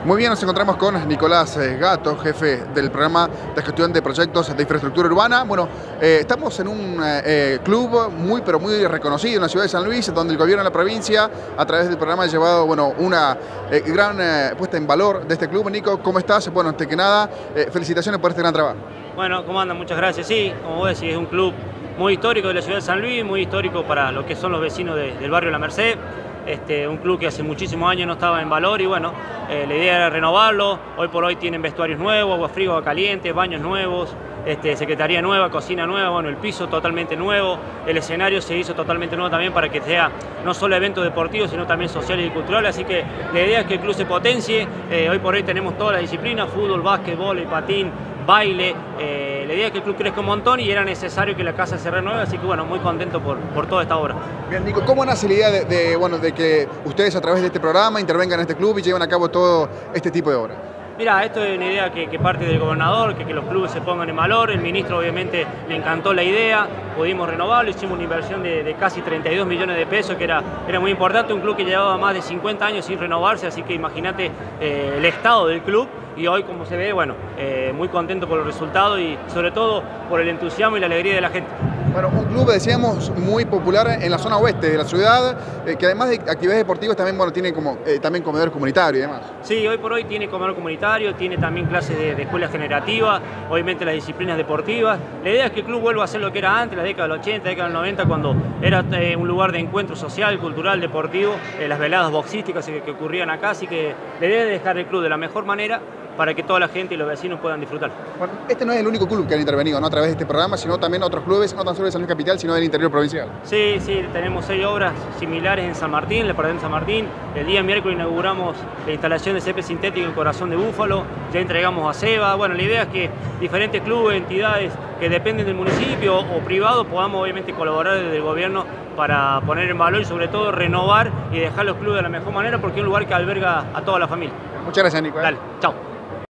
Muy bien, nos encontramos con Nicolás Gato, jefe del programa de gestión de proyectos de infraestructura urbana. Bueno, estamos en un club muy reconocido en la ciudad de San Luis, donde el gobierno de la provincia, a través del programa, ha llevado una gran puesta en valor de este club. Nico, ¿cómo estás? Bueno, antes que nada, felicitaciones por este gran trabajo. Bueno, ¿cómo andan? Muchas gracias. Sí, como vos decís, es un club muy histórico de la ciudad de San Luis, muy histórico para lo que son los vecinos del barrio La Merced. Un club que hace muchísimos años no estaba en valor y bueno, la idea era renovarlo. Hoy por hoy tienen vestuarios nuevos, agua fría, agua caliente, baños nuevos, secretaría nueva, cocina nueva, bueno, el piso totalmente nuevo, el escenario se hizo totalmente nuevo también para que sea no solo evento deportivo, sino también social y cultural, así que la idea es que el club se potencie. Hoy por hoy tenemos todas las disciplinas, fútbol, básquet, vóley, patín, baile. La idea es que el club crezca un montón y era necesario que la casa se renueve, así que bueno, muy contento por toda esta obra. Bien, Nico, ¿cómo nace la idea de que ustedes a través de este programa intervengan en este club y lleven a cabo todo este tipo de obras? Mira, esto es una idea que parte del gobernador, que los clubes se pongan en valor. El ministro obviamente le encantó la idea, pudimos renovarlo, hicimos una inversión de casi 32 millones de pesos, que era muy importante, un club que llevaba más de 50 años sin renovarse, así que imagínate el estado del club. Y hoy, como se ve, bueno, muy contento por los resultados y sobre todo por el entusiasmo y la alegría de la gente. Bueno, un club, decíamos, muy popular en la zona oeste de la ciudad, que además de actividades deportivas también, bueno, tiene también comedores comunitarios y demás. Sí, hoy por hoy tiene comedor comunitario, tiene también clases de escuela generativa, obviamente las disciplinas deportivas. La idea es que el club vuelva a ser lo que era antes, la década del 80, década del 90, cuando era un lugar de encuentro social, cultural, deportivo, las veladas boxísticas que ocurrían acá, así que la idea es dejar el club de la mejor manera para que toda la gente y los vecinos puedan disfrutar. Bueno, este no es el único club que han intervenido, ¿no?, a través de este programa, sino también otros clubes, no tan solo de San Luis Capital, sino del interior provincial. Sí, tenemos 6 obras similares en San Martín, en el Departamento de San Martín. El día miércoles inauguramos la instalación de césped sintético en Corazón de Búfalo, ya entregamos a Seba. Bueno, la idea es que diferentes clubes, entidades que dependen del municipio o privados podamos obviamente colaborar desde el gobierno para poner en valor y sobre todo renovar y dejar los clubes de la mejor manera, porque es un lugar que alberga a toda la familia. Muchas gracias, Nico. Dale, chao.